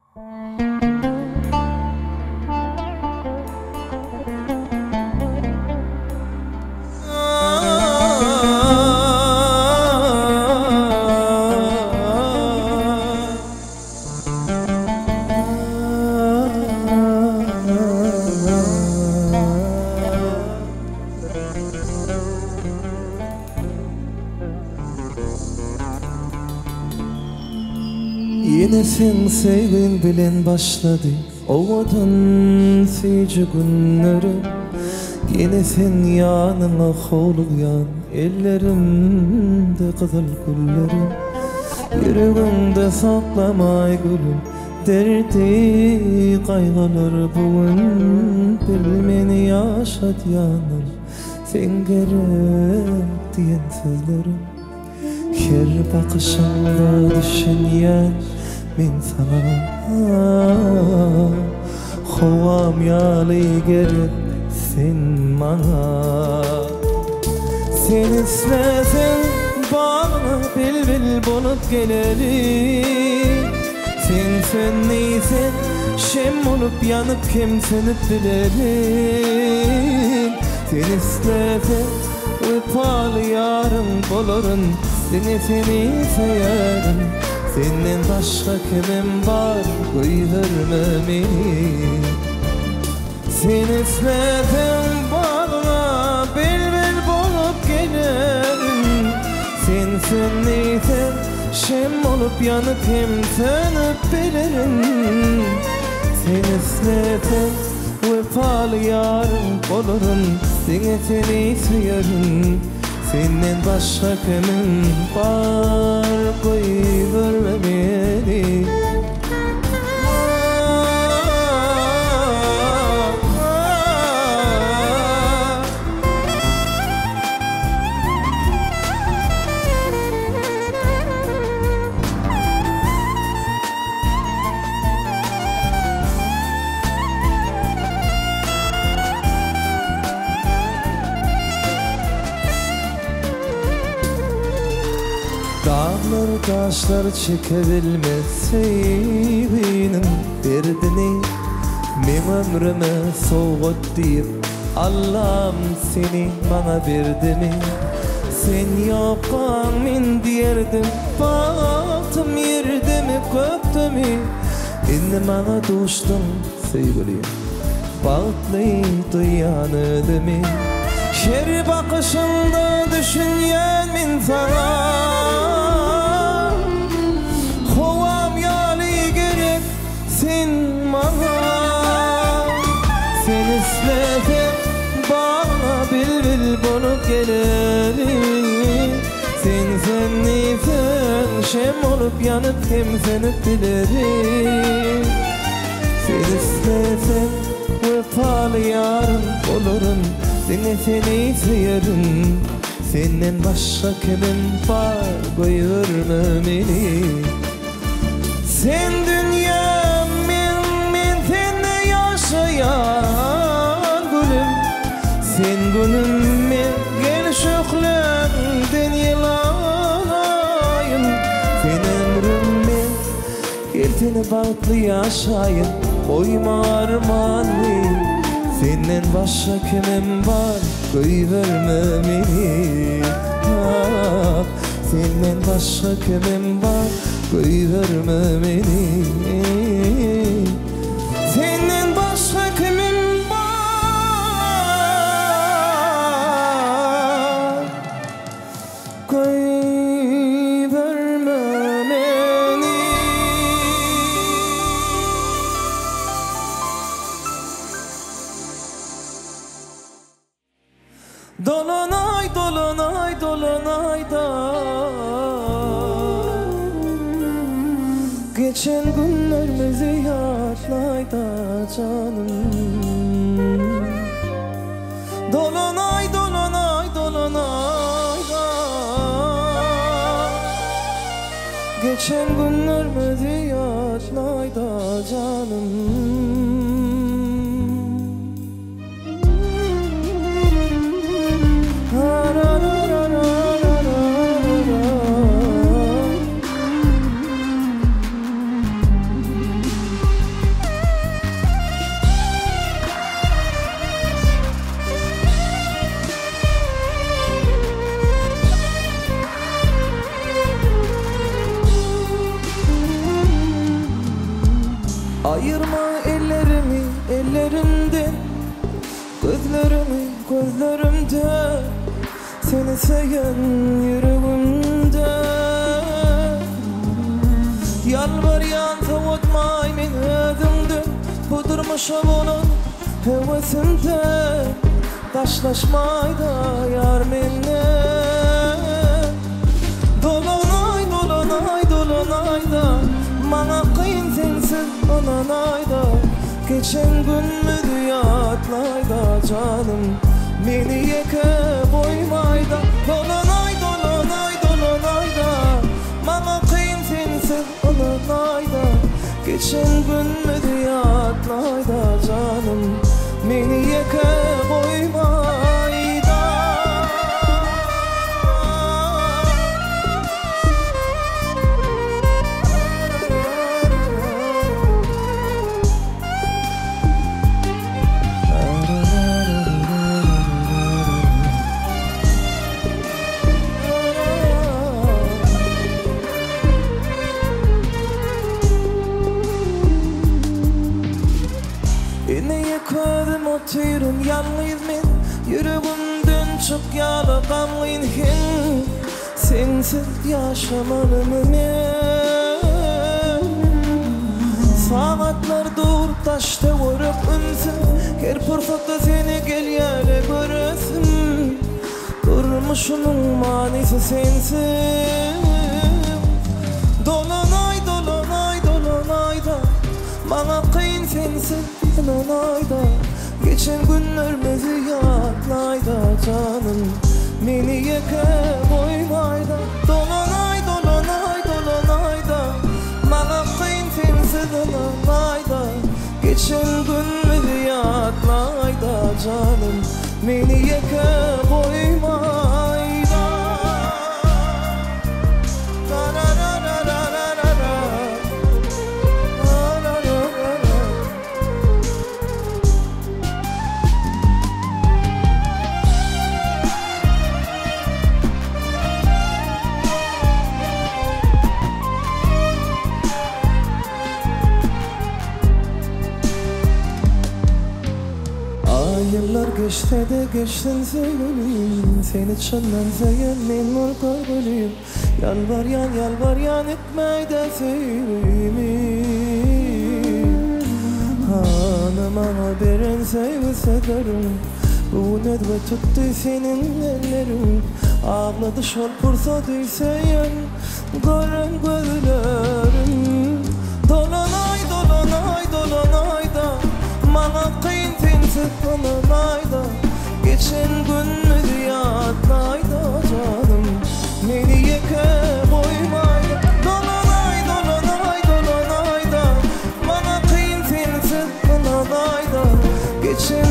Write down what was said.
Yine sen sevgin bilen başladı ovadan sice günleri. Yine sen yanına oluyan ellerimde kızıl gülleri. Yüreğimde saklamay gülüm derdi kaygılar bugün. Bilmeni yaşat yanım sen gerek diyen sözlerim. Her bakışımda düşünyen min sana Hovam yali gerek sen bana. Sen istesen bana bil bulup gelelim. Sen sönmeysen şem olup yanıp kim sönüp bilelim. Sen istesen öpalı yarın bolurun. Seni severim, senden başka kimim var, koyverme beni. Sen ismedin bana, bil bulup gelirim. Sen sönmeysen, şem olup yanıp hem sönüp bilirim. Sen ismedin, vefalı yarın bolurum. Seni severim, senden başka kimim var, koyverme beni. Dağlar taşlar çekebilmez sevginin derdini. Men ömrüme soğut deyip Allah'ım seni bana verdi mi? Sen yokan men diyerdim, baktım yerde mi kökte mi? Endi bana düştün sevgilim, bağıtlıydı yanıdı mi? Her bakışında düşünyen men sana. Hovam yali gerek sen bana. Sen istedin bana bil bulup gelelim. Sen neysen şem olup yanıp hem sönüp dilerim. Sen istedin vefalı yarın olurum. Seni severim, senden başka kimim var, koyverme beni. Sen dünyam, men seninle yaşayan gülüm. Sen günümme gel şöhlemden yılanayım. Sen ömrümme gel seni bağıtlı yaşayın, koyma armanı. Senden başka kimim var, koyverme beni. Senden başka kimim var, koyverme beni. Senden başka kimim var, koyverme beni. Dolunay, dolunay, dolunay da geçen günlerimizi yadlay da canım. Dolunay, dolunay, dolunay da geçen günlerimizi yadlay da canım. Ayırma ellerimi ellerimden, gözlerimi gözlerimden, seni seven yüreğimde. Yalvaryan tavutmay men özümden, bu durmuşa onun hevesimde. Taşlaşmayda yar menle, dolanay dolanay dolanayda, bana kıyın sensiz dolanayda. Geçen gün mü yatlayda canım, beni yeke boymayda. Dolanay dolanay dolanayda, bana kıyın sensiz dolanayda. Geçen gün mü yatlayda canım, beni yeke boymayda. Neye koydum oturum yalnız men, yüreğimden çok yalakanlıyım hen. Sensiz yaşamalım men. Saatler dur taşta vurup ünsün, her fırsatta seni gel yere göresim. Durmuşunun manisi sensin. Dolanay dolanay dolanay da, bana kıyın sensin dolanayda. Geçen günlerimizi yatlayda canım, beni yeke boymayda. Dolanay dolanay dolanayda, bana kıyın sensin dolanayda. Geçen günlerimizi yatlayda canım, beni yeke boymayda. Yıllar geçti de geçtin sevgilim, seni çandan seven men mor kalbim. Yalvar yan etmey de sevgimi. Hanıma haberin sevse derim, bu nedve tuttu senin ellerin. Ağladı şol fırsat değilseyen, görün gözlerim. Dolanay dolanay dolanay da, bana kıyın sensiz dolanayda. Geçen gün mü yatlayda canım, beni yeke boymayda. Dolanay dolanay dolanayda, bana kıyın sensiz dolanayda. Geçen